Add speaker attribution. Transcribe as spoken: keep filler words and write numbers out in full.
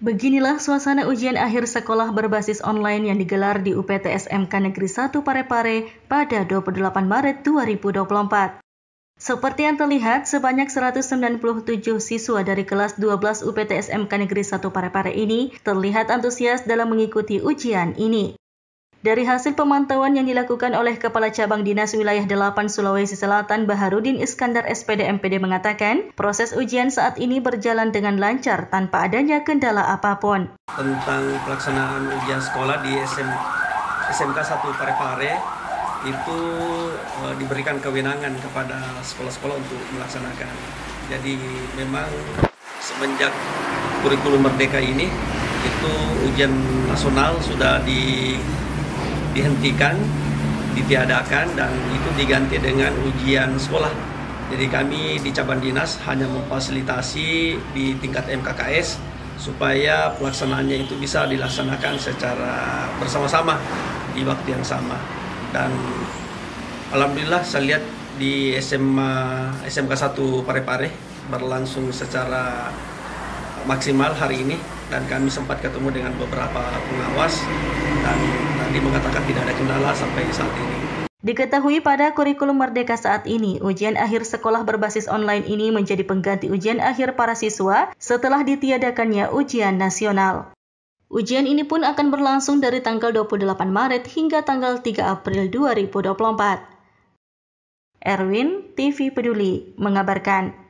Speaker 1: Beginilah suasana ujian akhir sekolah berbasis online yang digelar di U P T S M K Negeri satu Parepare pada dua puluh delapan Maret dua ribu dua puluh empat. Seperti yang terlihat, sebanyak seratus sembilan puluh tujuh siswa dari kelas dua belas U P T S M K Negeri satu Parepare ini terlihat antusias dalam mengikuti ujian ini. Dari hasil pemantauan yang dilakukan oleh Kepala Cabang Dinas Wilayah delapan Sulawesi Selatan Baharudin Iskandar S P D M P D mengatakan, proses ujian saat ini berjalan dengan lancar tanpa adanya kendala apapun.
Speaker 2: Tentang pelaksanaan ujian sekolah di S M K satu Parepare itu e, diberikan kewenangan kepada sekolah-sekolah untuk melaksanakan. Jadi memang semenjak kurikulum Merdeka ini itu ujian nasional sudah di dihentikan, ditiadakan, dan itu diganti dengan ujian sekolah. Jadi kami di cabang dinas hanya memfasilitasi di tingkat M K K S supaya pelaksanaannya itu bisa dilaksanakan secara bersama-sama di waktu yang sama. Dan alhamdulillah saya lihat di S M K satu Parepare berlangsung secara maksimal hari ini, dan kami sempat ketemu dengan beberapa pengawas dan tadi mengatakan tidak ada kendala sampai saat ini.
Speaker 1: Diketahui pada kurikulum Merdeka saat ini, ujian akhir sekolah berbasis online ini menjadi pengganti ujian akhir para siswa setelah ditiadakannya ujian nasional. Ujian ini pun akan berlangsung dari tanggal dua puluh delapan Maret hingga tanggal tiga April dua ribu dua puluh empat. Erwin, T V Peduli, mengabarkan.